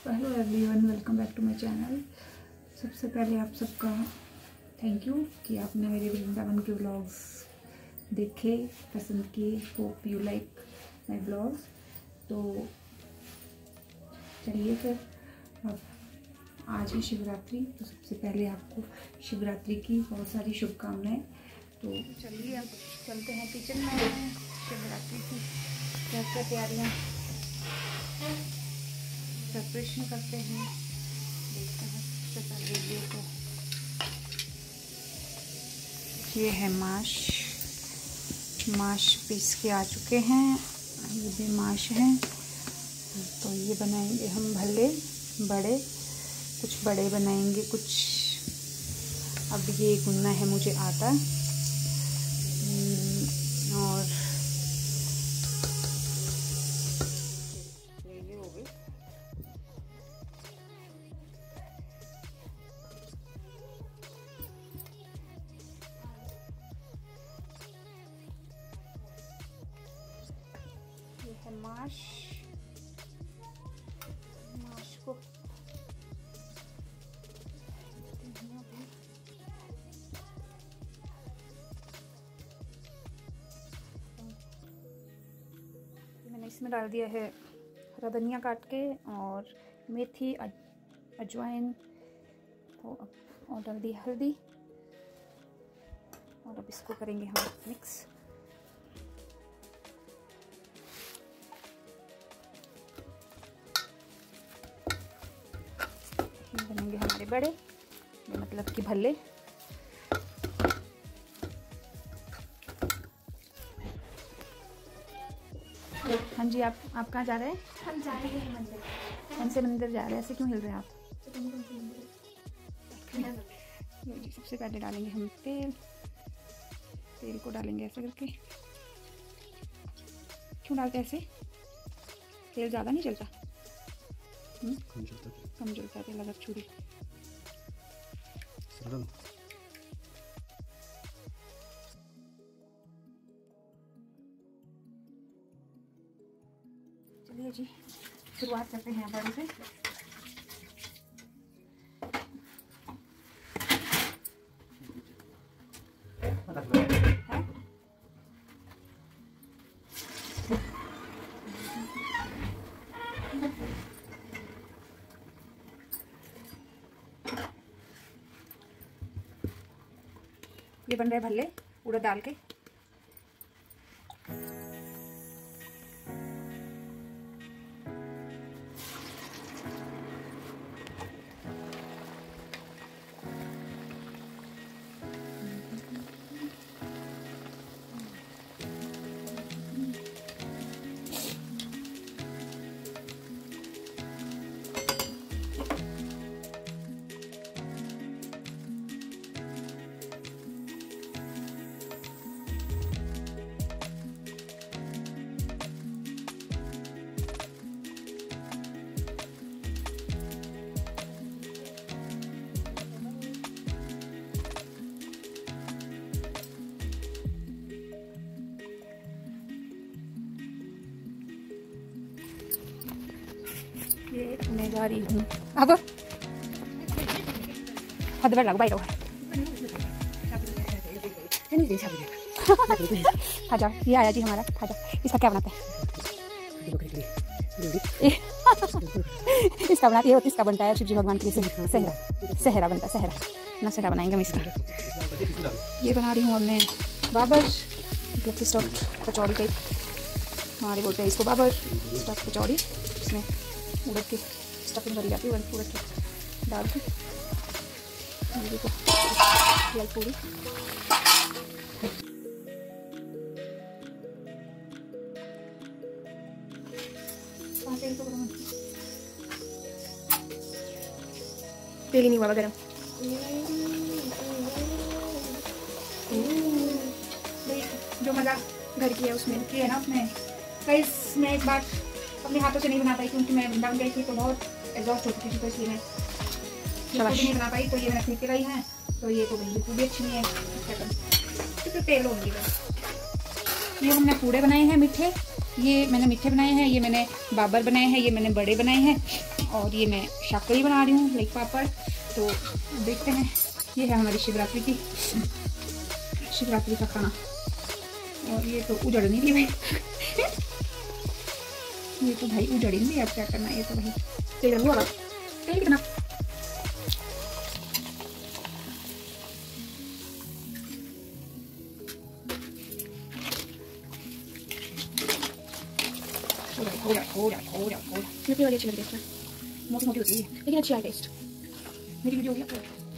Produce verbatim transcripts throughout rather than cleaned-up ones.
Hello everyone, welcome back to my channel. सबसे पहले आप सबका थैंक यू कि आपने मेरे वृंदावन के व्लॉग्स देखे, पसंद किए। Hope you like my vlogs. तो चलिए फिर, अब आज ही शिवरात्रि, तो सबसे पहले आपको शिवरात्रि की बहुत सारी शुभकामनाएं। तो चलिए अब चलते हैं किचन में। शिवरात्रि की क्या क्या तैयारियाँ प्रिपरेशन करते हैं, देखते हैं सबसे पहले वीडियो को। ये है माश माश पीस के आ चुके हैं, ये भी माश है। तो ये बनाएंगे हम भल्ले बड़े, कुछ बड़े बनाएंगे, कुछ अब ये गुनना है मुझे आता। और ये हो गई। ये है माश माश को मैंने इसमें डाल दिया है हरा धनिया काट के, और मेथी, अजवाइन, और डाल दी हल्दी। और अब इसको करेंगे हम मिक्स। बनेंगे हमारे बड़े, मतलब कि भल्ले। हाँ जी, आप आप कहाँ जा रहे हैं? हम जा रहे हैं मंदिर। कौन से मंदिर जा रहे हैं? ऐसे क्यों हिल रहे हैं आप? सबसे पहले डालेंगे हम तेल। तेल को डालेंगे ऐसे करके। क्यों डालते हैं ऐसे? तेल ज़्यादा नहीं जलता? कम जलता है। कम जलता है तेल अगर छुरी। चलिए जी, शुरुआत करते हैं बड़े से। ये बन रहे भल्ले उड़द डाल के। ये मैं जा रही हूँ अब हदबर लग बाइरो खाजा। ये आया जी हमारा खाजा। इसका क्या बनाते हैं? इसका बनाती है, इसका बनता है शिव जी भगवान के लिए सहरा सहरा बनता है। सहरा ना सहरा बनाएंगे हम इसका। ये बना रही हूँ हमने बाबर, मतलब कि स्टफ कचौड़ी टाइप हमारे बोलते हैं इसको, बाबर स्टफ कचौड़ी। इसमें उड़द की स्टफिंग भरी जाती है, उड़द की डाल के देखो लाई पूरी। तेल ही नहीं हुआ गरम। जो मज़ा घर की है उसमें की है ना, उसमें कई मैं इस बार अपने हाथों से नहीं बना पाई, क्योंकि मैं वृंदावन गई थी तो बहुत एग्जॉस्ट हो चुकी थी, तो इसलिए मैं नहीं बना पाई। तो ये मैंने खरीद के लाई है, तो ये तो बिल्कुल भी अच्छी नहीं है। क्या करूँ, तो तेल होगी। ये हमने पूड़े बनाए हैं मीठे, ये मैंने मीठे बनाए हैं, ये मैंने बाबर बनाए हैं, ये मैंने बड़े बनाए हैं, और ये मैं शाकरी बना रही हूँ लाइक पापड़। तो देखते हैं, ये है हमारी शिवरात्रि की शिवरात्रि का खाना। और ये तो उजड़ नहीं रही भाई ये तो भाई उजड़ ही नहीं, अब क्या करना है, ये तो भाई तेल रंग होगा तेल कितना। हो जाए हो जाए हो जाए हो जाए मोटी वाली अच्छी लग रही है इसमें, मोटी मोटी होती है लेकिन अच्छी है टेस्ट। मेरी वीडियो हो गया।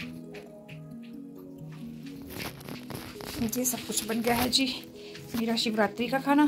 ये सब कुछ बन गया है जी मेरा शिवरात्रि का खाना।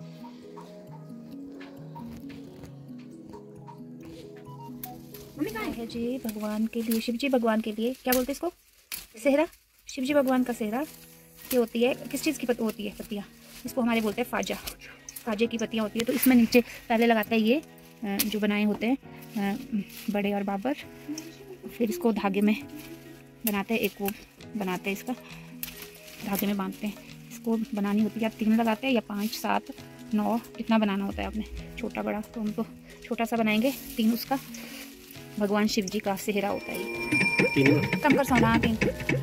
है जी भगवान के लिए, शिव जी भगवान के लिए, क्या बोलते हैं इसको, सेहरा। शिव जी भगवान का सेहरा ये होती है, किस चीज़ की पत्ती होती है, पत्तियाँ, इसको हमारे बोलते हैं फाजा, फाजे की पत्तियाँ होती है। तो इसमें नीचे पहले लगाता है ये जो बनाए होते हैं बड़े और बाबर, फिर इसको धागे में बनाते हैं, एक वो बनाते हैं इसका धागे में बांधते हैं। इसको बनानी होती है, या तीन लगाते हैं या पाँच सात नौ, कितना बनाना होता है आपने, छोटा बड़ा। तो हम तो छोटा सा बनाएंगे, तीन उसका भगवान शिव जी का सेहरा होता है। कम कर सोना तीन।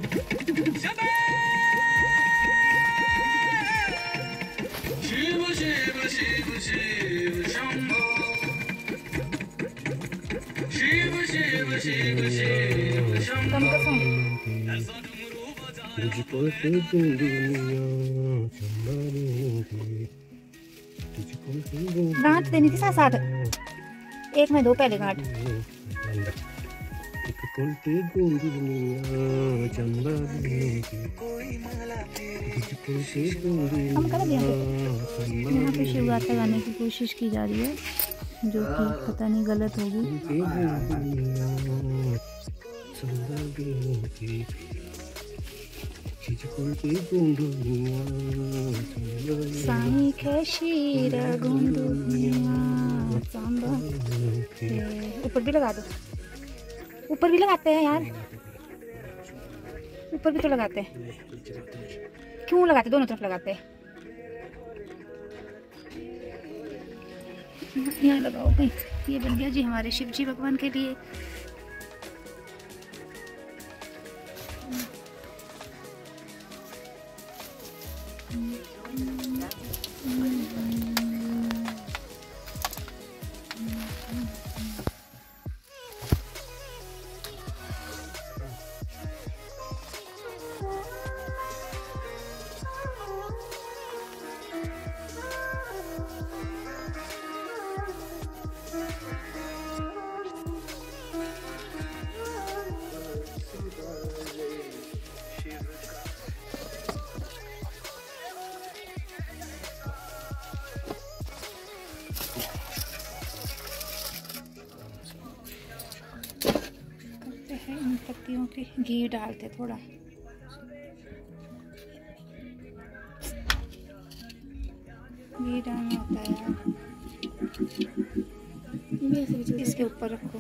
कम कर सोना। गांठ देनी थी साथ साथ, एक में दो पहले गांठ। हम कर दिया। यहाँ पे शिवगाथा गाने की कोशिश की जा रही है, जो कि पता नहीं गलत होगी। साई खेशीर ऊपर भी लगा दो, ऊपर भी लगाते हैं यार, ऊपर भी तो लगाते हैं, क्यों लगाते, दोनों तरफ लगाते हैं। यहाँ लगाओ भाई। ये बन गया जी हमारे शिव जी भगवान के लिए। पत्तियों की घी डालते थोड़ा, घी डालना होता है यार। इसके ऊपर रखो,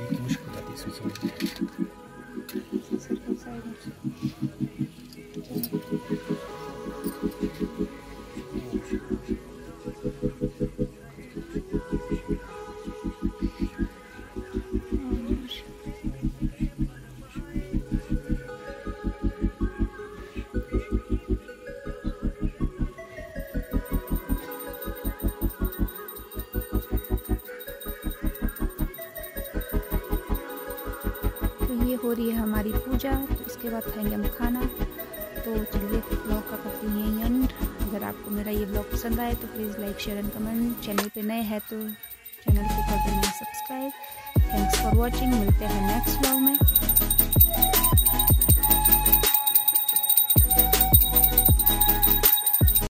ये हो रही है हमारी पूजा। तो इसके बाद खाएंगे हम खाना। तो चलिए ब्लॉग का करती हैं एंड। अगर आपको मेरा ये ब्लॉग पसंद आए तो please like share and comment. Channel पे नए हैं तो चैनल को कर देना सब्सक्राइब। Thanks for watching. मिलते हैं नेक्स्ट ब्लॉग में।